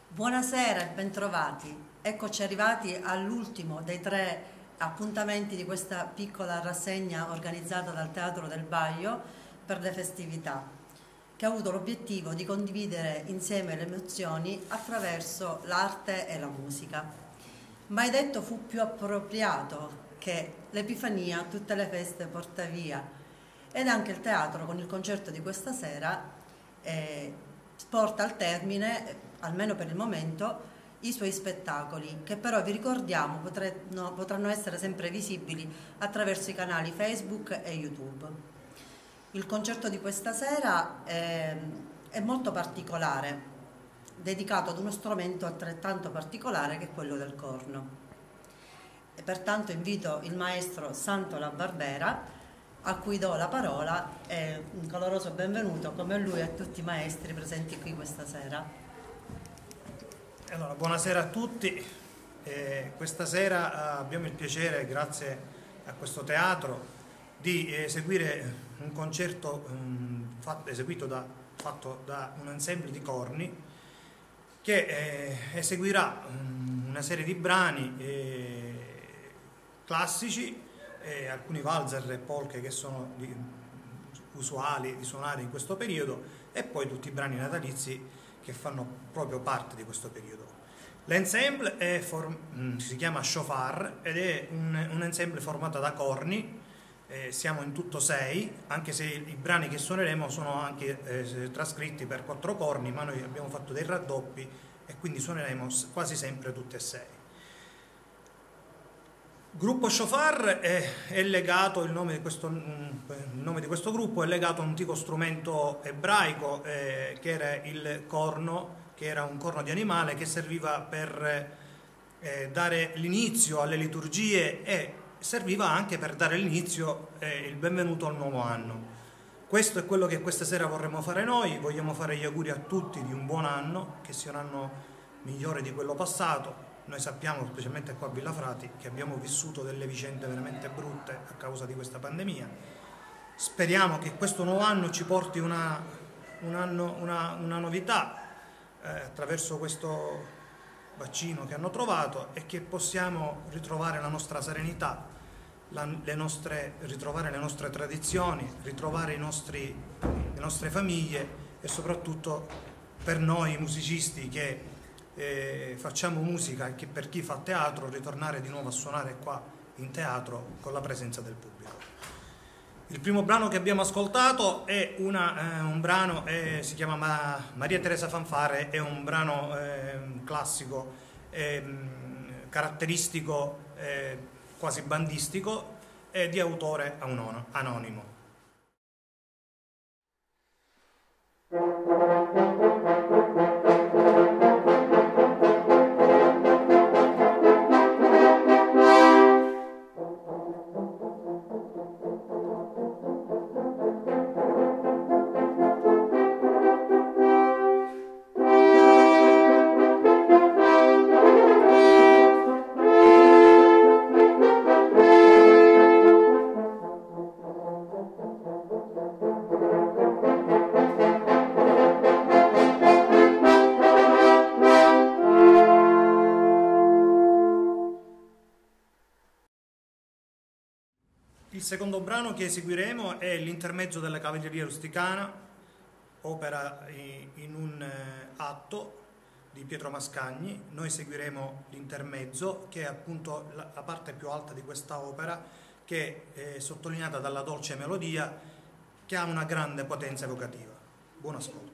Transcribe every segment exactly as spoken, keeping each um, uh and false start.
Buonasera e bentrovati. Eccoci arrivati all'ultimo dei tre appuntamenti di questa piccola rassegna organizzata dal Teatro del Baio per le festività, che ha avuto l'obiettivo di condividere insieme le emozioni attraverso l'arte e la musica. Mai detto fu più appropriato che l'Epifania tutte le feste porta via, ed anche il teatro con il concerto di questa sera eh, porta al termine, almeno per il momento, i suoi spettacoli, che però vi ricordiamo potranno, potranno essere sempre visibili attraverso i canali Facebook e YouTube. Il concerto di questa sera è, è molto particolare, dedicato ad uno strumento altrettanto particolare che è quello del corno. E pertanto invito il maestro Santo Barbera, a cui do la parola, e un caloroso benvenuto come a lui e a tutti i maestri presenti qui questa sera. Allora, buonasera a tutti. Eh, questa sera eh, abbiamo il piacere, grazie a questo teatro, di eseguire un concerto um, fatto, eseguito da, fatto da un ensemble di corni che eh, eseguirà um, una serie di brani eh, classici, eh, alcuni valzer e polche che sono di, usuali di suonare in questo periodo, e poi tutti i brani natalizi che fanno proprio parte di questo periodo. L'ensemble è si chiama Shofar ed è un, un ensemble formato da corni, eh, siamo in tutto sei, anche se i brani che suoneremo sono anche eh, trascritti per quattro corni, ma noi abbiamo fatto dei raddoppi e quindi suoneremo quasi sempre tutte e sei. Gruppo Shofar è, è legato, il nome, di questo, il nome di questo gruppo è legato a un antico strumento ebraico eh, che era il corno, che era un corno di animale che serviva per eh, dare l'inizio alle liturgie e serviva anche per dare l'inizio e eh, il benvenuto al nuovo anno. Questo è quello che questa sera vorremmo fare noi, vogliamo fare gli auguri a tutti di un buon anno, che sia un anno migliore di quello passato. Noi sappiamo, specialmente qua a Villafrati, che abbiamo vissuto delle vicende veramente brutte a causa di questa pandemia. Speriamo che questo nuovo anno ci porti una, un anno, una, una novità eh, attraverso questo vaccino che hanno trovato, e che possiamo ritrovare la nostra serenità, la, le nostre, ritrovare le nostre tradizioni, ritrovare i nostri, le nostre famiglie, e soprattutto per noi musicisti che Eh, facciamo musica, e che per chi fa teatro ritornare di nuovo a suonare qua in teatro con la presenza del pubblico. Il primo brano che abbiamo ascoltato è una, eh, un brano, eh, si chiama Ma Maria Teresa Fanfare, è un brano eh, classico, eh, caratteristico, eh, quasi bandistico, e di autore anonimo. Il secondo brano che eseguiremo è l'intermezzo della Cavalleria Rusticana, opera in un atto di Pietro Mascagni. Noi seguiremo l'intermezzo, che è appunto la parte più alta di questa opera, che è sottolineata dalla dolce melodia, che ha una grande potenza evocativa. Buon ascolto.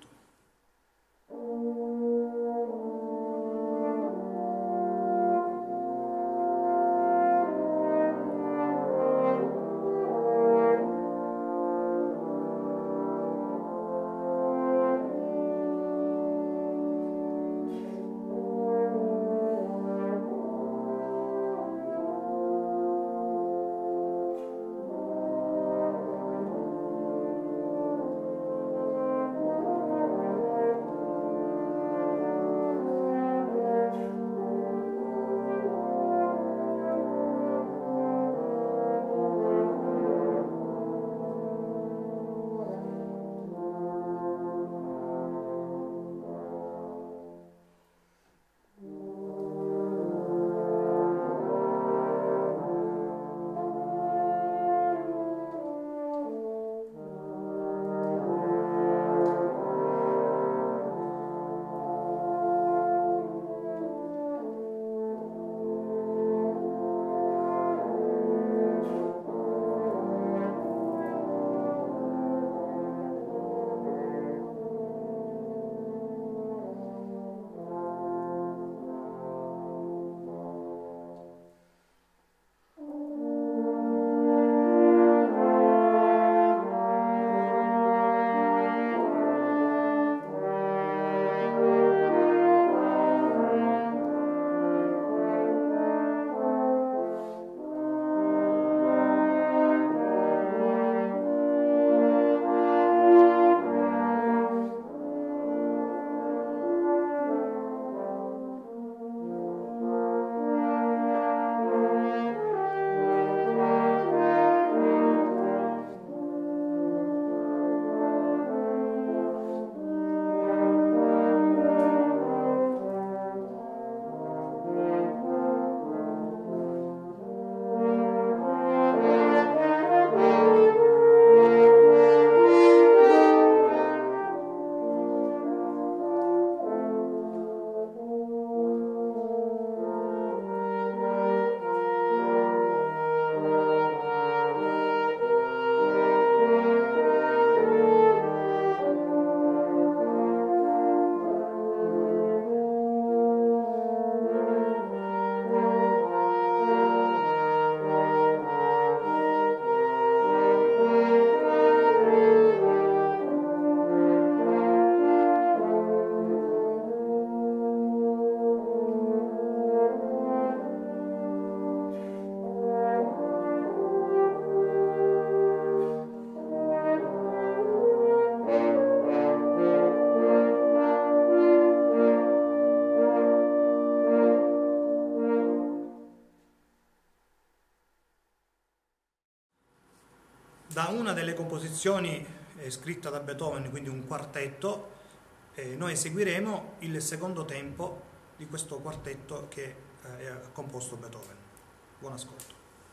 da una delle composizioni eh, scritta da Beethoven, quindi un quartetto, eh, noi eseguiremo il secondo tempo di questo quartetto che eh, ha composto Beethoven. Buon ascolto.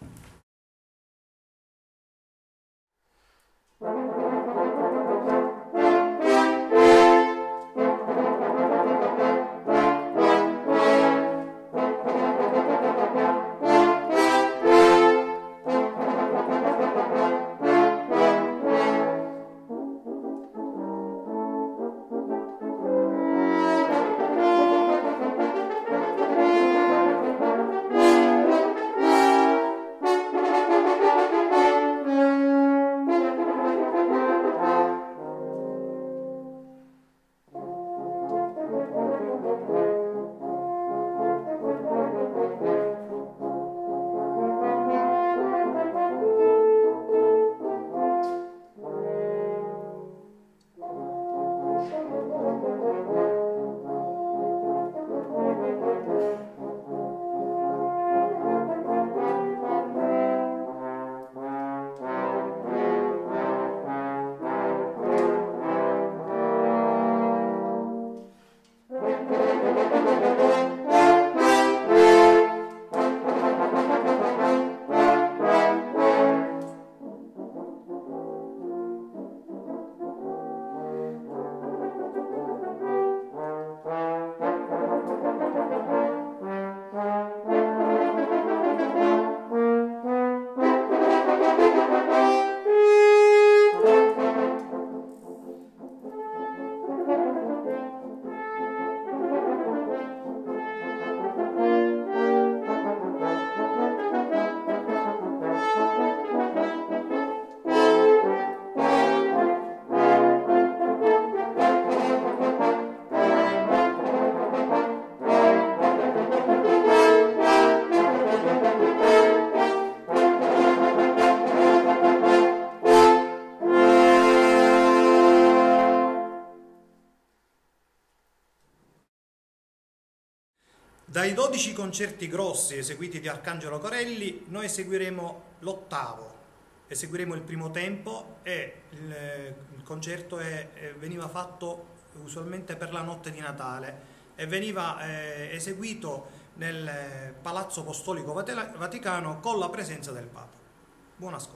Dai dodici concerti grossi eseguiti di Arcangelo Corelli, noi eseguiremo l'ottavo, eseguiremo il primo tempo e il, il concerto è, è, veniva fatto usualmente per la notte di Natale e veniva eh, eseguito nel Palazzo Apostolico Vaticano con la presenza del Papa. Buon ascolto.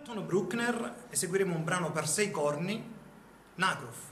Tono Bruckner eseguiremo un brano per sei corni, Nagrov.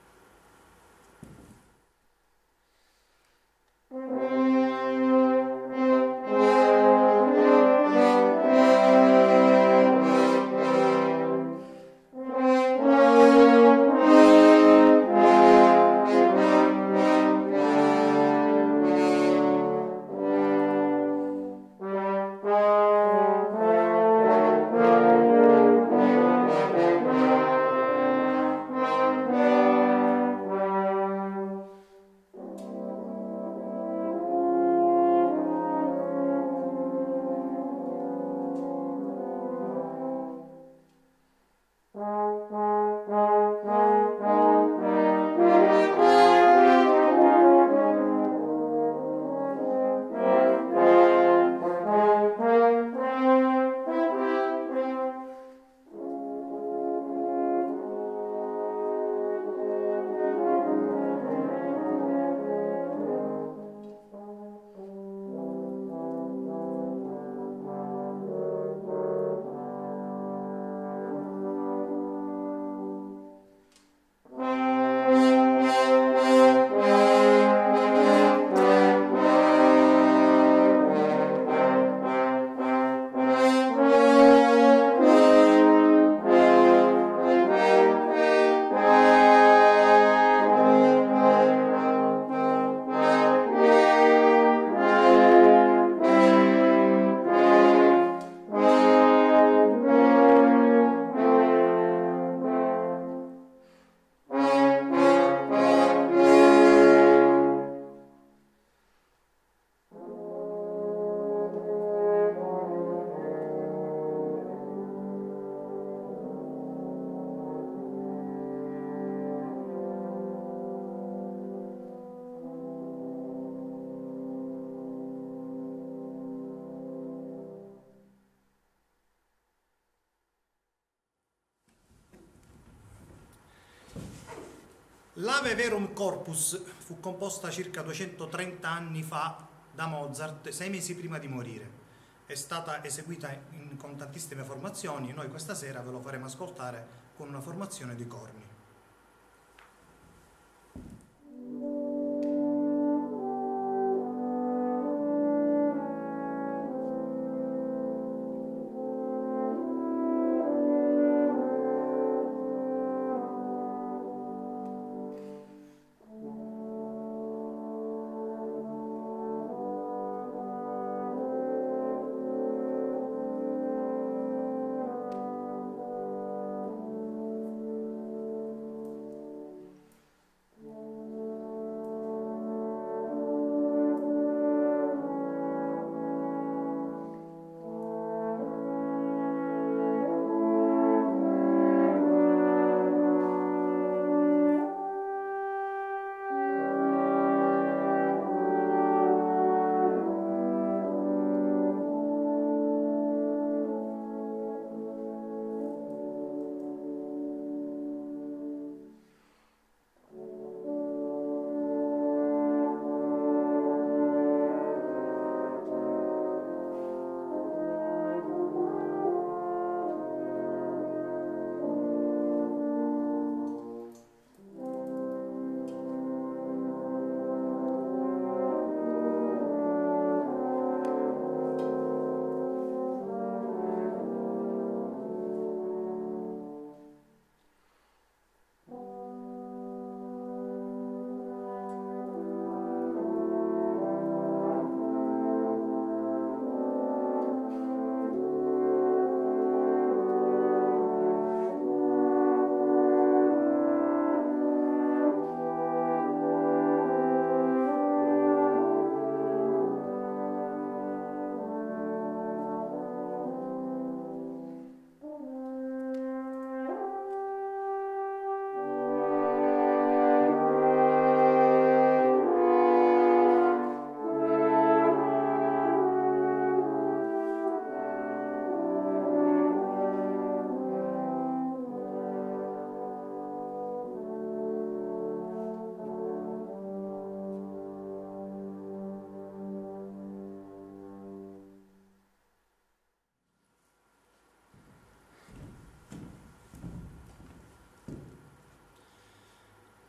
L'Ave Verum Corpus fu composta circa duecentotrenta anni fa da Mozart, sei mesi prima di morire. È stata eseguita in, con tantissime formazioni. Noi questa sera ve lo faremo ascoltare con una formazione di corni.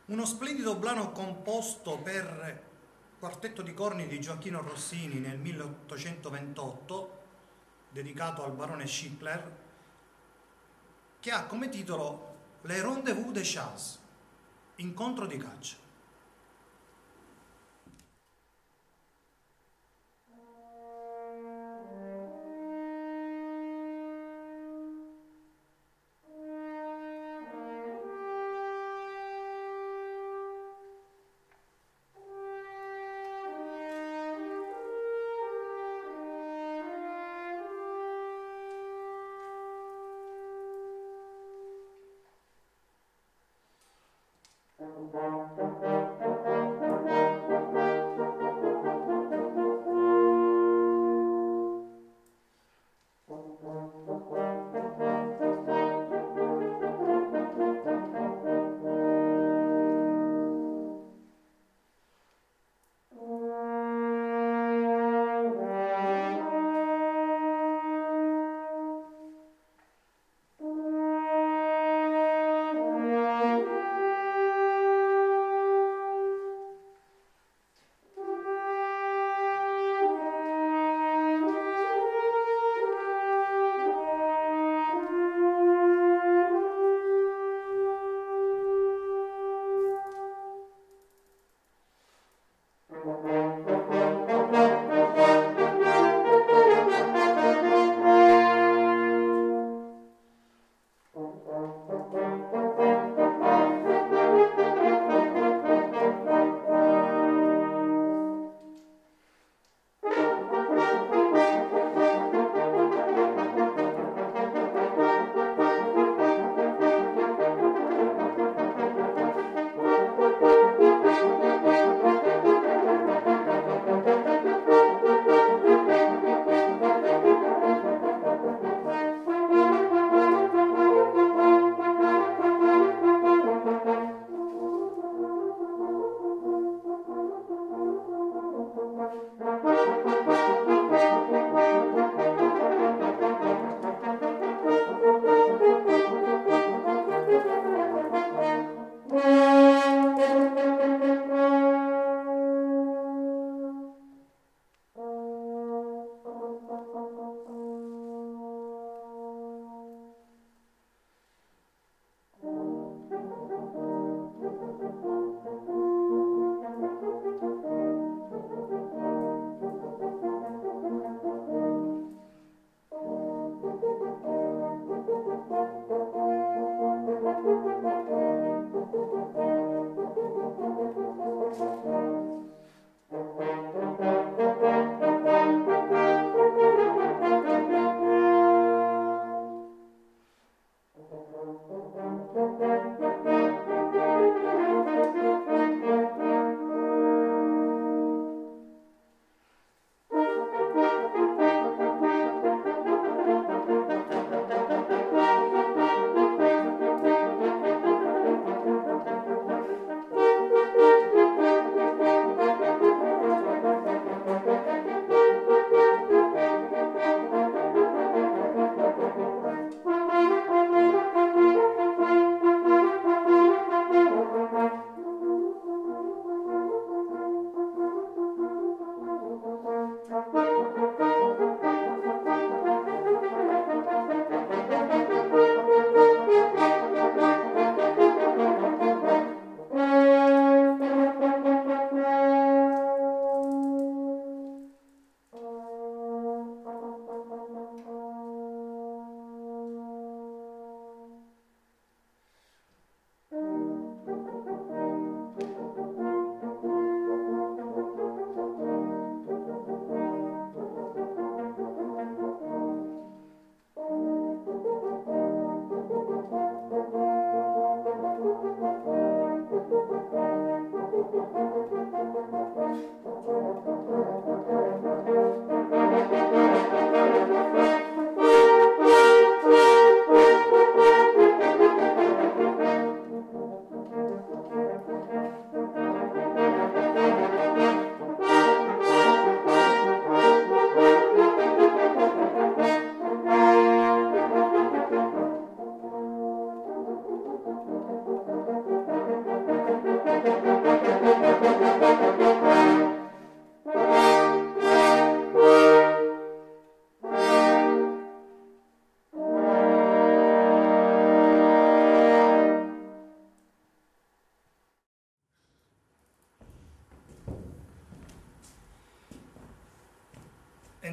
Uno splendido brano composto per quartetto di corni di Gioacchino Rossini nel milleottocentoventotto, dedicato al barone Schickler, che ha come titolo Le Rendez-vous de Chasse, incontro di caccia. Thank you.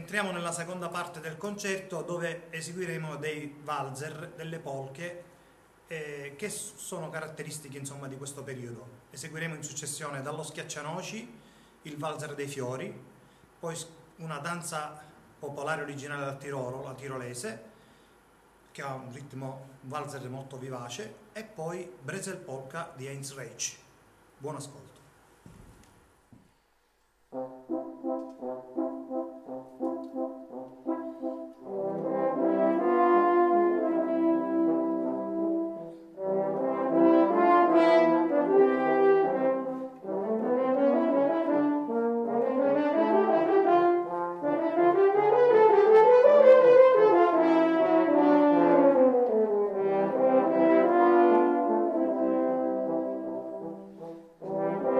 entriamo nella seconda parte del concerto, dove eseguiremo dei valzer, delle polche, eh, che sono caratteristiche, insomma, di questo periodo. Eseguiremo in successione dallo Schiaccianoci, il valzer dei fiori, poi una danza popolare originale dal Tirolo, la tirolese, che ha un ritmo un valzer molto vivace, e poi Brezel Polka di Heinz Reich. Buon ascolto. Thank you.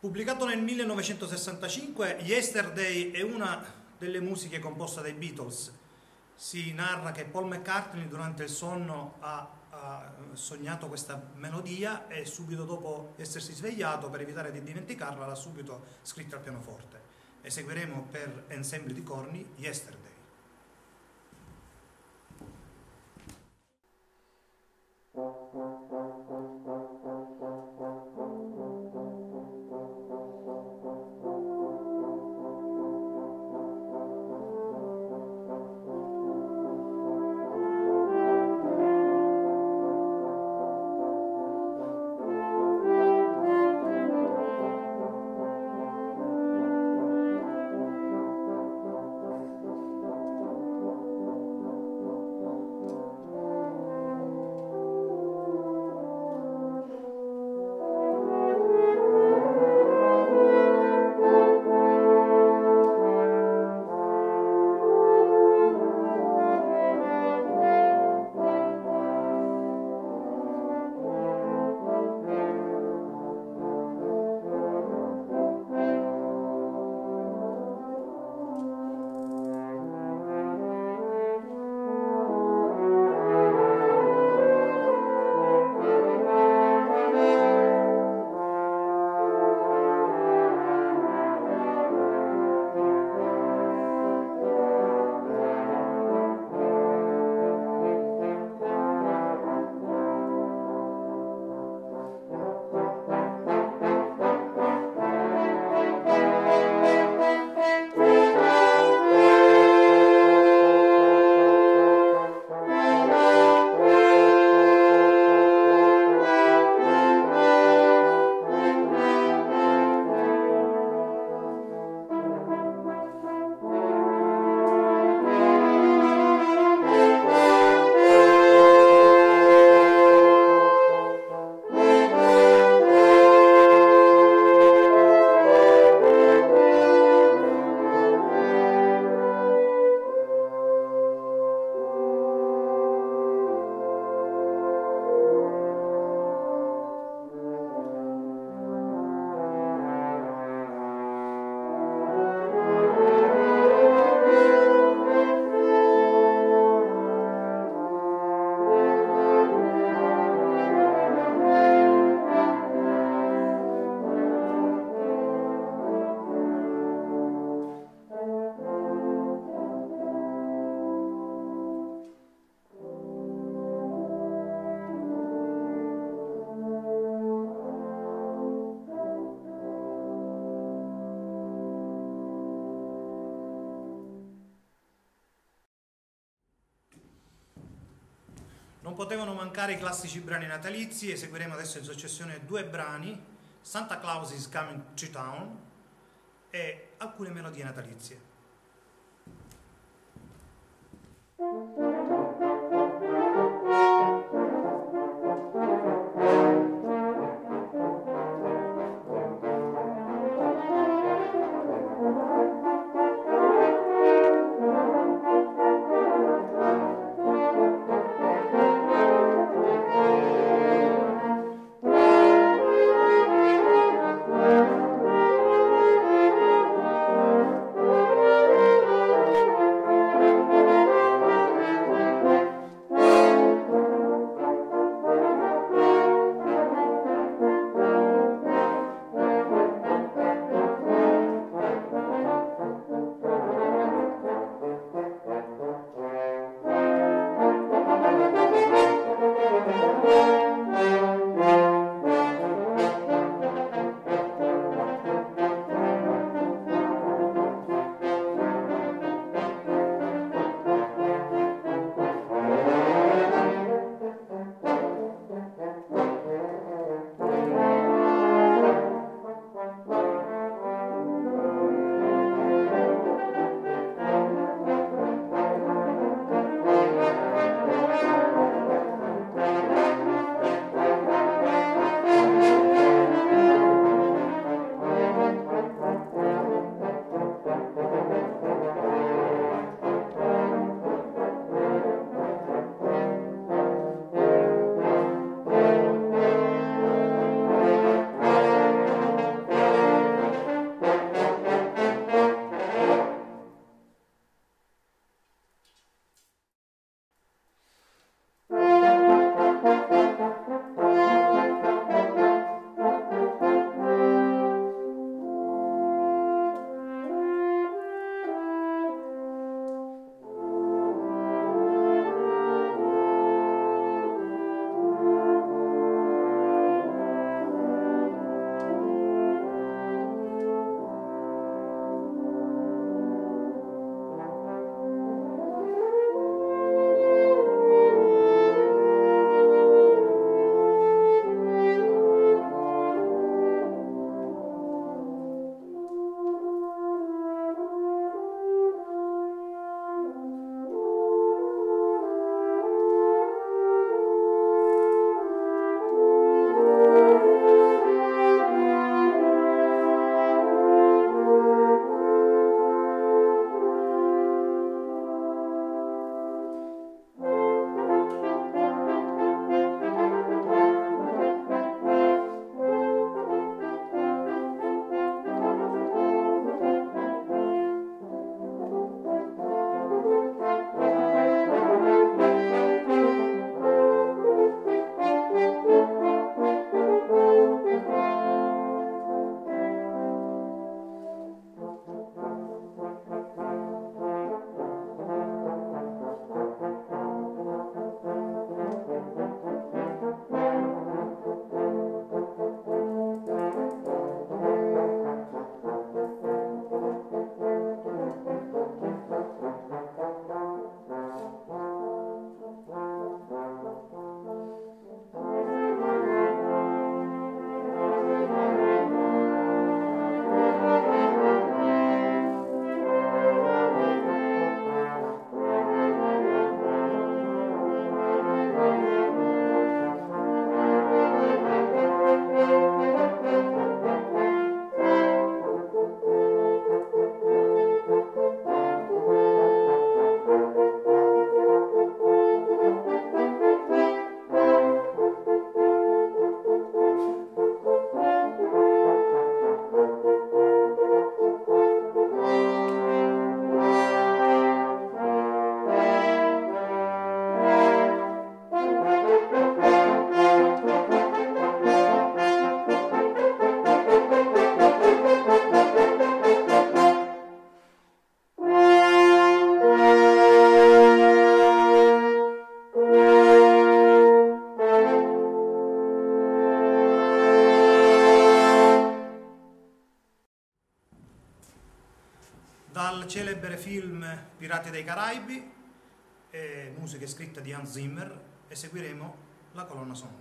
Pubblicato nel millenovecentosessantacinque, Yesterday è una delle musiche composte dai Beatles. Si narra che Paul McCartney durante il sonno ha, ha sognato questa melodia e subito dopo essersi svegliato, per evitare di dimenticarla, l'ha subito scritta al pianoforte. Eseguiremo per ensemble di corni Yesterday. Non potevano mancare i classici brani natalizi. Eseguiremo adesso in successione due brani, Santa Claus is Coming to Town e alcune melodie natalizie. dal celebre film Pirati dei Caraibi, e musica scritta di Hans Zimmer, eseguiremo la colonna sonora.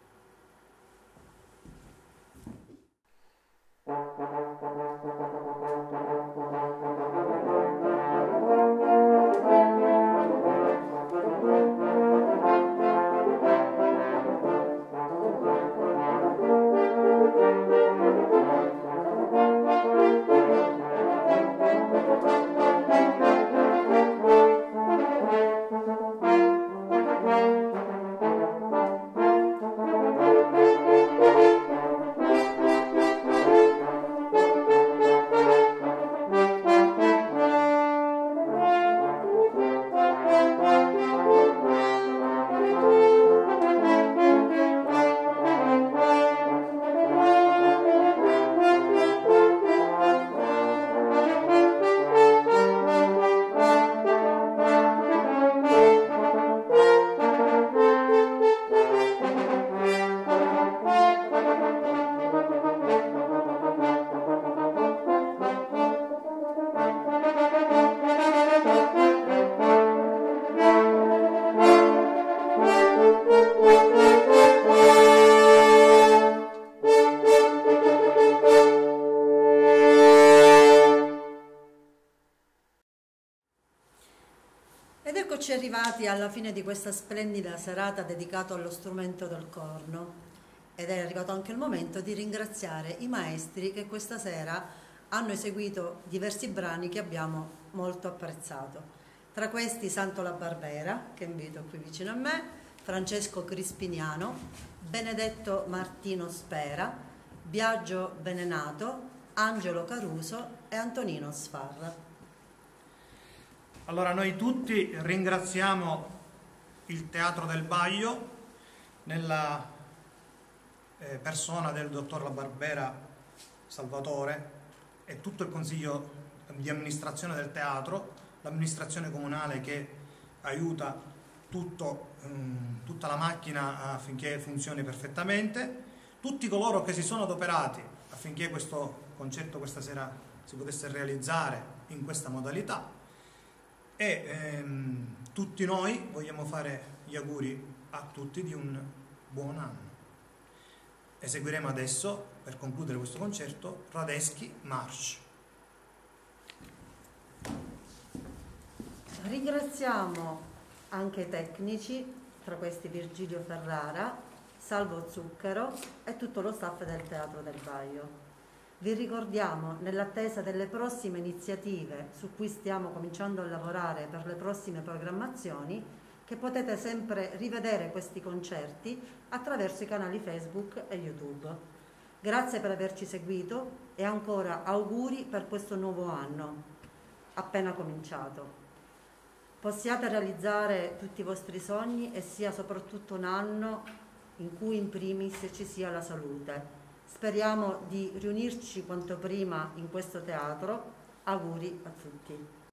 Ed eccoci arrivati alla fine di questa splendida serata dedicata allo strumento del corno, ed è arrivato anche il momento di ringraziare i maestri che questa sera hanno eseguito diversi brani che abbiamo molto apprezzato. Tra questi Santo La Barbera, che invito qui vicino a me, Francesco Crispiniano, Benedetto Martino Spera, Biagio Benenato, Angelo Caruso e Antonino Sfarra. Allora noi tutti ringraziamo il Teatro del Baglio nella eh, persona del dottor La Barbera Salvatore e tutto il consiglio di amministrazione del teatro, l'amministrazione comunale che aiuta tutto, um, tutta la macchina affinché funzioni perfettamente, tutti coloro che si sono adoperati affinché questo concerto questa sera si potesse realizzare in questa modalità. E ehm, tutti noi vogliamo fare gli auguri a tutti di un buon anno. Eseguiremo adesso, per concludere questo concerto, Radetzky March. Ringraziamo anche i tecnici, tra questi Virgilio Ferrara, Salvo Zucchero e tutto lo staff del Teatro del Baglio. Vi ricordiamo, nell'attesa delle prossime iniziative su cui stiamo cominciando a lavorare per le prossime programmazioni, che potete sempre rivedere questi concerti attraverso i canali Facebook e YouTube. Grazie per averci seguito e ancora auguri per questo nuovo anno, appena cominciato. Possiate realizzare tutti i vostri sogni e sia soprattutto un anno in cui in primis ci sia la salute. Speriamo di riunirci quanto prima in questo teatro. Auguri a tutti.